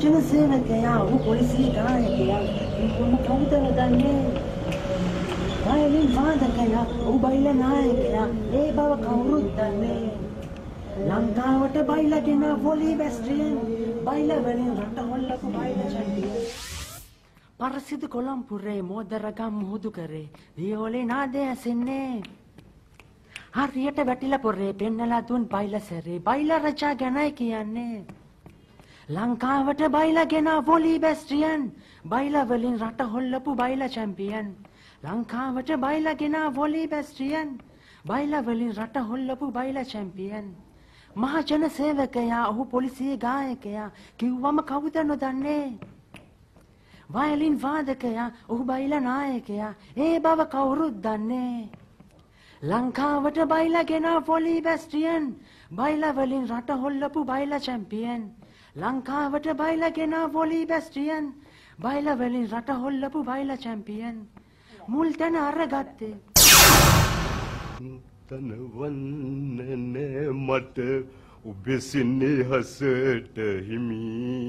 මහජන සේවකයා ඔහු පොලිසිය ගායකයා කිව්වම කවුද දන්නේ? වයලින් වාදකයා ඔහු බයිල නායකයා ඒ බව කවුරුත් දන්නේ? ලංකාවට බයිලගෙන වොලී බැස්ට්‍රියන් බයිල වලින් රට හොල්ලපු බයිල චැම්පියන්. පරසිදු කොළම්පුරේ මෝදරගම් මුහුදු කරේ වියෝලේ නාදය ඇසෙන්නේ. හරියට වැටිලා පොරේ පෙන්නලා දුන් බයිල සැරේ බයිල රජා ගැනයි කියන්නේ. ලංකාවට බයිලගෙන වොලී බැස්ට්‍රියන් බයිල වලින් රට හොල්ලපු බයිල චැම්පියන්. ලංකාවට බයිලගෙන වොලී බැස්ට්‍රියන් බයිල වලින් රට හොල්ලපු බයිල චැම්පියන්. මහජන සේවකයා ඔහු පොලිසිය ගායකයා කිව්වම කවුද නොදන්නේ? වයලින් වාදකයා ඔහු බයිල නායකයා ඒ බව කවුරුත් දන්නේ? ලංකාවට බයිලගෙන වොලී බැස්ට්‍රියන් බයිල වලින් රට හොල්ලපු බයිල චැම්පියන්. ලංකාවට බයිලගෙන වොලී බැස්ට්‍රියන් බයිල වලින් රට හොල්ලපු බයිල චැම්පියන්. මුල් තැන අරගත්තේ තනවන්න නෑ මට ඔබේ සිනහසට හිමි.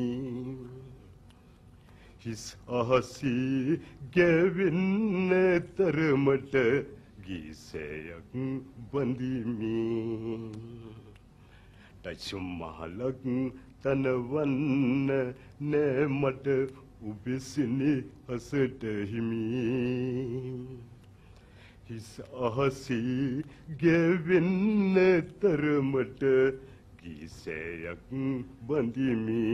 හිස් අහසී ගැවෙන්න තරමට ගීසයක් බඳිමි. ටචුම් මහලක් තනවන්න නෑ මට ඔබේ සිනහසට හිමි. හිස් අහසී ගැවෙන්න තරමට ගීසයක් බඳිමි.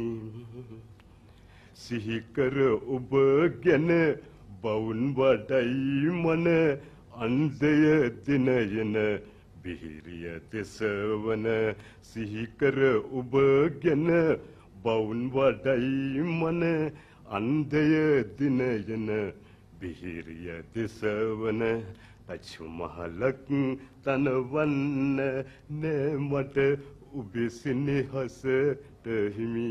සිහිකර ඔබ ගැන බවුන් වඩයි මන අන්දය දිනයන බිහිරිය දෙසවන. සිහිකර ඔබ ගැන බවුන් වඩයි මන අන්දය දිනයන බිහිරිය දෙසවන. තචු මහලක් තනවන්න නෑ මට ඔබේ සිනහසට හිමි.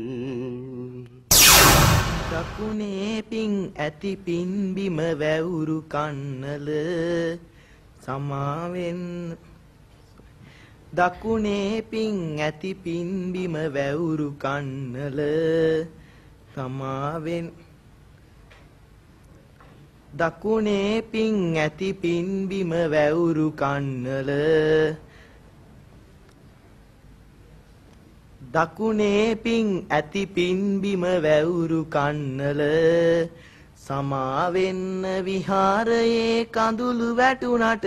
දකුණේ පිං ඇති පින්බිම වැවුරු කන්නල සමාවෙන්. දකුණේ පිං ඇති පින්බිම වැවුරු කන්නල සමාවෙන්. දකුණේ පිං ඇති පින්බිම වැවුරු කන්නල. දකුණේ පිං ඇති පින්බිම වැවුරු කන්නල සමාවෙන්න. විහාරයේ කඳුළු වැටුණට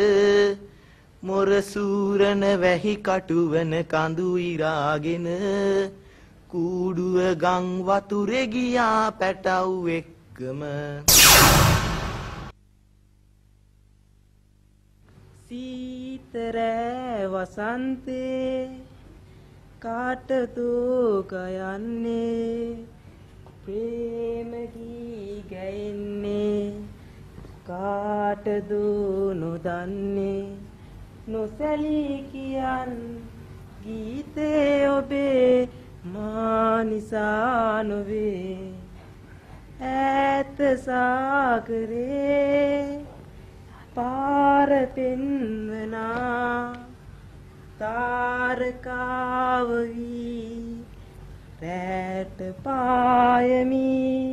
මොරසූරන වැහි කටුවන කඳු ඉරාගෙන කූඩුව ගං වතුරේ ගියා පැටව් එක්කම. සීතරෑ වසන්තේ කාටද කයන්නේ ප්‍රේම ගී ගැයෙන්නේ කාටද නොදන්නේ නොසැලී කියන් ගීතේ ඔබේ මා නිසා නොවේ ඈත සාගරේ පාර පෙන්වනා තාරකාව වී රැට පායමි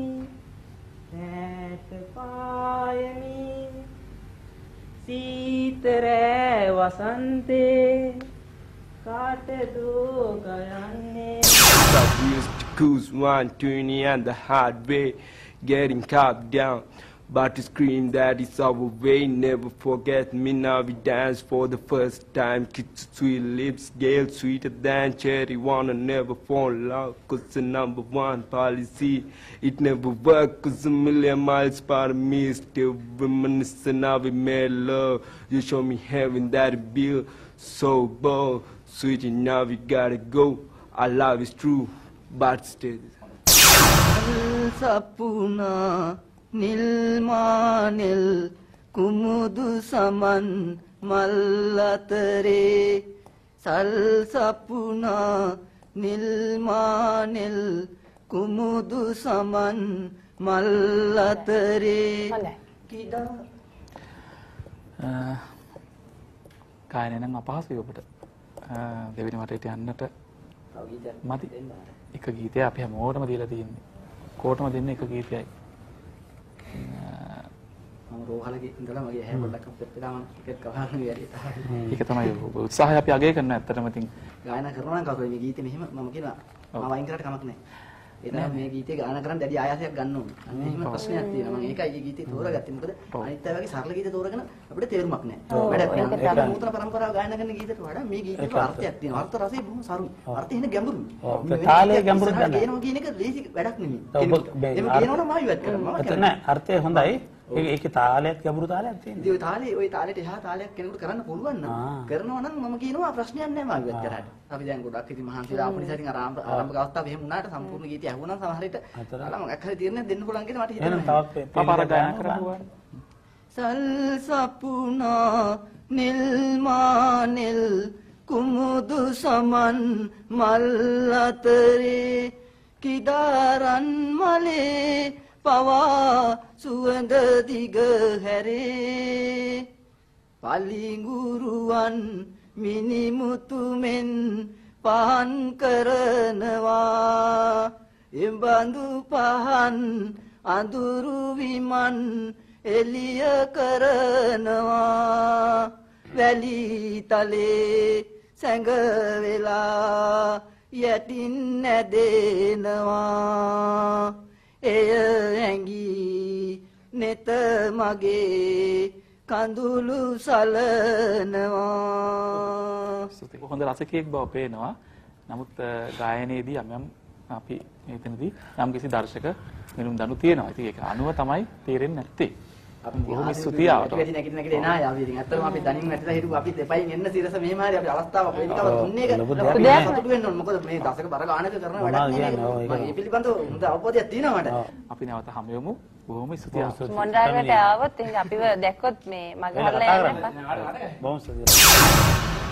සීතරෑ වසන්තේ කාටද ගයන්නේ. We used to cruise 120 and the hard way, getting caught down. But to scream that it's our way, never forget me, now we dance for the first time. Kiss sweet lips, Gail sweeter than cherry, wanna never fall in love, cause the number one policy, it never worked, cause a million miles part of me is still reminiscing, now we made love, you show me heaven that it built, so bold, sweetie, now we gotta go, our love is true, but still. Sapuna නිල්මානෙල් කුමුදු සමන් මල් අතරේ සල් සපුනා නිල්මානෙල් කුමුදු සමන් මල් අතරේ. කායනේ නම් අපහසුයි ඔබට දෙවෙනි වටේට යන්නට මදි. එක ගීතයක් අපි හැමෝටම දීලා තියෙන්නේ. කොටම දෙන්නේ එක ගීතයයි. මම රෝහලේ ඉඳලා මගේ ඇහැ පොඩ්ඩක් අප්සෙට් වෙලා මම ටිකට් කවහන්න ගියා. ඒක තමයි උත්සාහය අපි අගය කරනවා ඇත්තටම. ඉතින් ගායනා කරනවා නම් කවුරු මේ ගීතේ මෙහෙම මම කියනවා මම වයින් කරාට කමක් නැහැ. ඒ තමයි මේ ගීතේ ගායනා කරන් දැඩි ආයාසයක් ගන්න ඕනේ. අන්න එහෙම ප්‍රශ්නයක් තියෙනවා. මම ඒකයි මේ ගීතේ තෝරගත්තේ. මොකද අනිත් අය වගේ සරල ගීත තෝරගෙන අපිට තේරුමක් නැහැ. වැඩක් නැහැ. නූතන පරම්පරාව ගායනා කරන ගීතට වඩා මේ ගීතේ අර්ථයක් තියෙනවා. අර්ථ රසය බොහොම සරුයි. අර්ථය එන්නේ ගැඹුරුයි. තාලේ ගැඹුරු ගන්න. කියනවා කියන එක ලේසි වැඩක් නෙමෙයි. එහෙම කියනවනම් මම ඉවත් කරනවා. එතන අර්ථය හොඳයි. ඒකේ තාලයක් ගැඹුරු තාලයක් තියෙනවා. ඉතින් ওই තාලෙට එහා තාලයක් කෙනෙකුට කරන්න පුළුවන් නම් කරනවා නම් මම කියනවා ප්‍රශ්නයක් නැහැ මම ඉවත් කරාට. අපි දැන් ගොඩක් ඉතින් මහන්සිලා ආපු නිසා ඉතින් ආරම්භක අවස්ථාව එහෙම වුණාට සම්පූර්ණ ගීතය ඇහුණා නම් සමහර විට අර මොකක් හරි තීරණයක් දෙන්න පුළුවන් කියලා මට හිතෙනවා. පාපාර ගායනා කරනවා. සල් සපුනා නිල් මානෙල් කුමුදු සමන් මල් අතරේ කිදාරන් මලේ පවා සුවඳ දිග හැරේ පලිඟුරුවන් මිනිමුතු මෙන් පහන් කරනවා එබඳු පහන් අඳුරු විමන් එළිය කරනවා වැලි තලේ සැඟ වෙලා යටින් නැදෙනවා එය ඇඟී නෙත මගේ කඳුළු සලනවා. හොඳ රසිකයෙක් බව පේනවා. නමුත් ගායනයේදී යම් අපි මෙතනදී යම් කිසි දර්ශක මිනුම් දනු තියෙනවා. ඉතින් ඒක අනුව තමයි තේරෙන්නේ නැත්තේ. බොහොම ස්තුතියි ආවට. අපි නැගිටින එන ආය අපි ඉතින් ඇත්තටම අපි දනින් වැටලා හිටපු අපි දෙපයින් එන්න සිරස මෙහෙම හරි අපි අවස්ථාවක් වෙන්නකව දුන්නේ ඒක. සතුටු වෙන්න ඕන. මොකද මේ දශක බර ගානක කරන වැඩක් නෙමෙයි. මේ පිළිබඳව හොඳ අවබෝධයක් තියෙනවා මට. අපි නැවත හමු යමු. බොහොම ස්තුතියි. මොණ්ඩාරකට ආවොත් ඉතින් අපිව දැක්කොත් මේ මගහරලා යන්න එපා. බොහොම ස්තුතියි.